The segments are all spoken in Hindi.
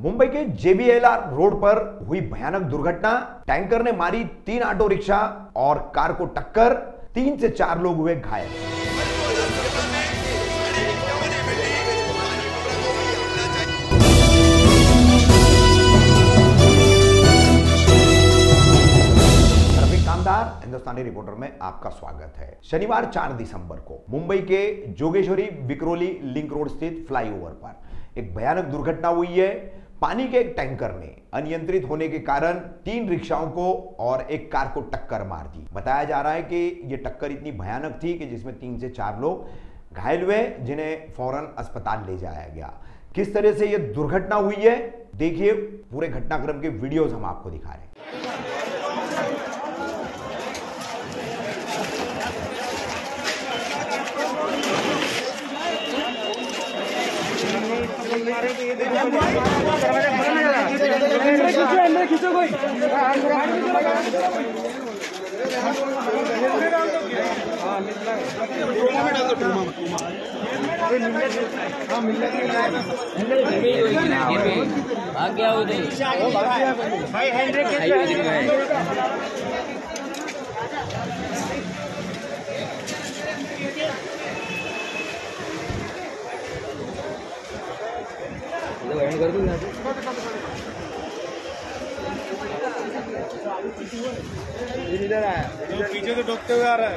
मुंबई के JBLR रोड पर हुई भयानक दुर्घटना। टैंकर ने मारी 3 ऑटो रिक्शा और कार को टक्कर, 3 से 4 लोग हुए घायल। हिंदुस्तानी रिपोर्टर में आपका स्वागत है। शनिवार 4 दिसंबर को मुंबई के जोगेश्वरी विक्रोली लिंक रोड स्थित फ्लाईओवर पर एक भयानक दुर्घटना हुई है। पानी के एक टैंकर ने अनियंत्रित होने के कारण 3 रिक्शाओं को और एक कार को टक्कर मार दी। बताया जा रहा है कि यह टक्कर इतनी भयानक थी कि जिसमें 3 से 4 लोग घायल हुए, जिन्हें फौरन अस्पताल ले जाया गया। किस तरह से यह दुर्घटना हुई है, देखिए पूरे घटनाक्रम के वीडियोस हम आपको दिखा रहे हैं। इधर आया, पीछे से ठोकते हुए आ रहा है।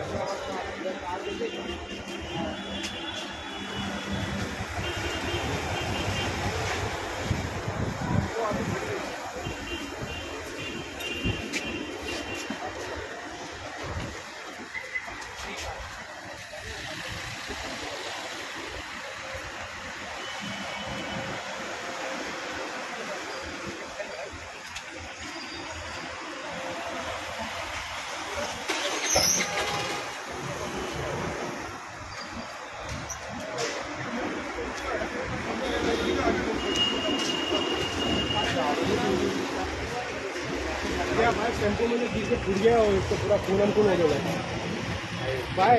टेम्पो में पीछे फूट गया और इसको पूरा खून हो गया। बाय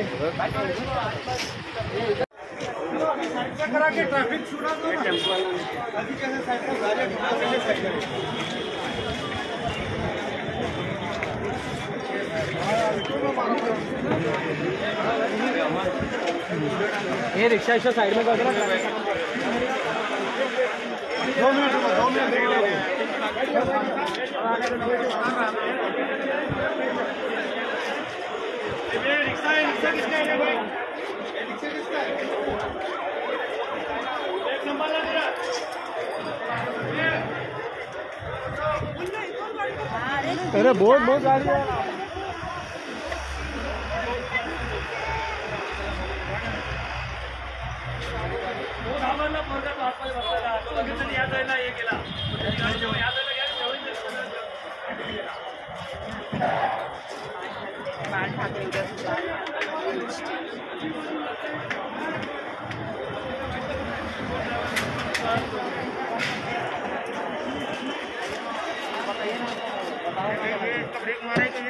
करा के ट्रैफिक छूटा दो ना। टेम्पो वाला अभी कैसे साइड पर गाड़ी कैसे साइड करें। ये रिक्शा साइड में कर दो। 2 मिनट देख लो। रिक्शा किसका है भाई? रिक्शा किसका है? एक नंबर लग रहा है। अरे बहुत गाड़ी है। ब्रेक मारे तो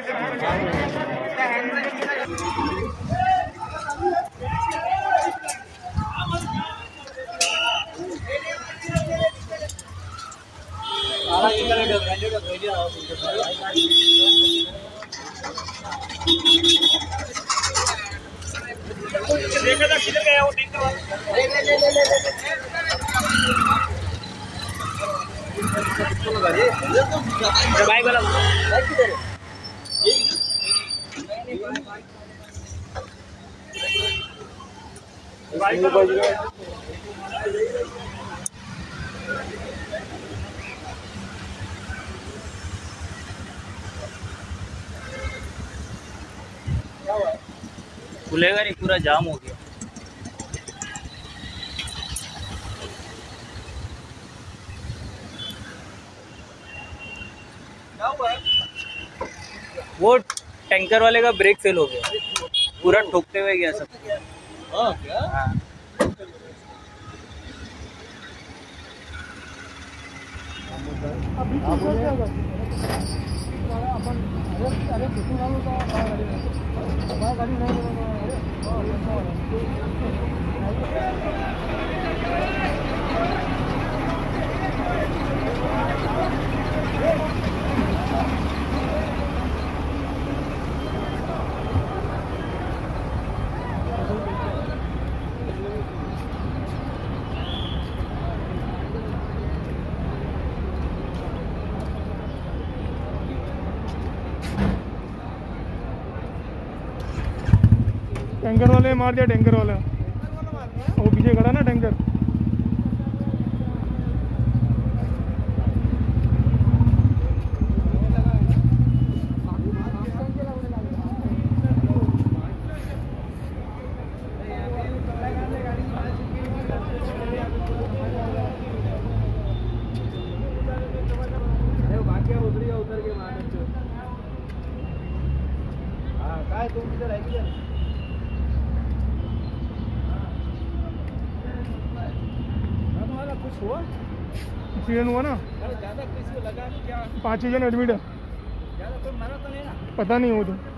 देखा था किधर गया वो टैंकर वाला। बाइक वाला बाइक किधर है? बाइक वाला खुलेगा नहीं, पूरा जाम हो गया। वो टैंकर वाले का ब्रेक फेल हो गया, पूरा ठोकते हुए गया सब। क्या? हाँ। टैंकर वाले ने मार दिया, टैंकर वाला। वो पीछे खड़ा ना टैंकर। उतर के मार काय तुम किधर है किधर तुम्हारा कुछ हुआ एक्सीडेंट हुआ ना? ज्यादा किसी को लगा क्या? 5 जन एडमिट है। ज्यादा कोई मरा तो नहीं ना? पता नहीं हो तो